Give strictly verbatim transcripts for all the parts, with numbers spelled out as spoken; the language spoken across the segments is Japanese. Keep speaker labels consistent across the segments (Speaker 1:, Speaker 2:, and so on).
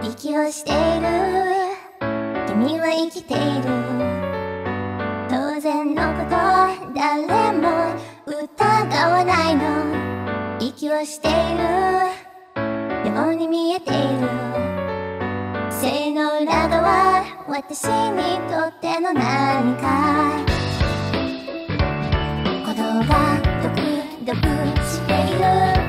Speaker 1: 息をしている君は生きている当然のこと誰も疑わないの息をしているように見えている正の裏側私にとっての何か鼓動がドクドクしている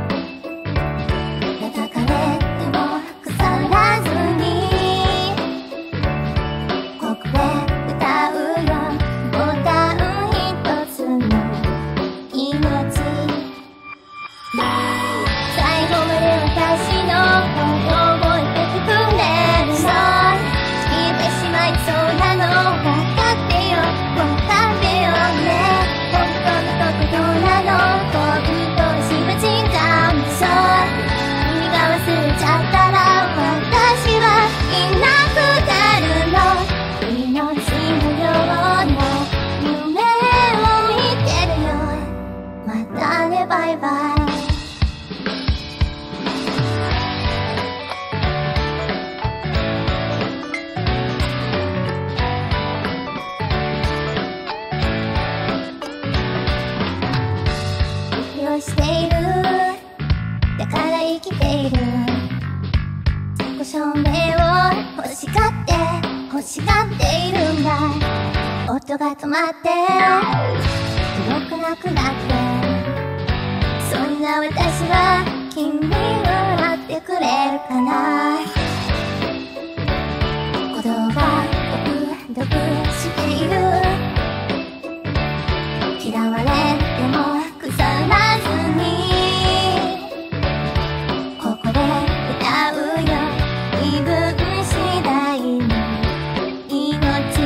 Speaker 1: バイバイ息をしているだから生きている自己証明を欲しがって欲しがっているんだ音が止まって動かなくなってそんな私は君を待ってくれるかな鼓動がドクドクしている嫌われても腐らずにここで歌うよ身分次第の命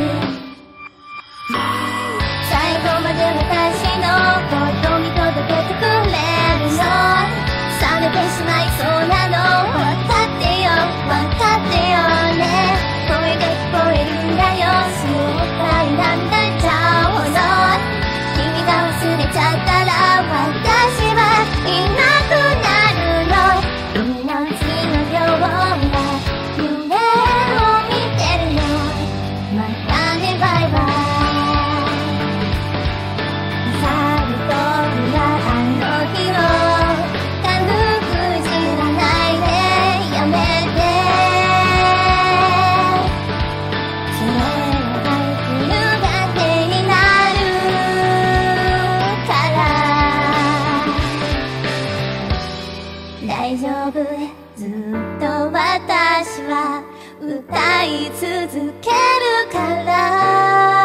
Speaker 1: 最後まで私のこと見届けてくれ冷めてしまいそうなの分かってよ分かってよね声が聞こえるんだよ心配なんだちゃうほど君が忘れちゃったら私はいなくなるの命のような夢を見てるよまたねバイバイさるとがあの日を大丈夫ずっと私は歌い続けるから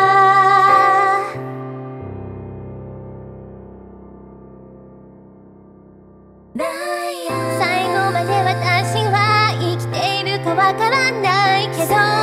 Speaker 1: 最後まで私は生きているかわからないけど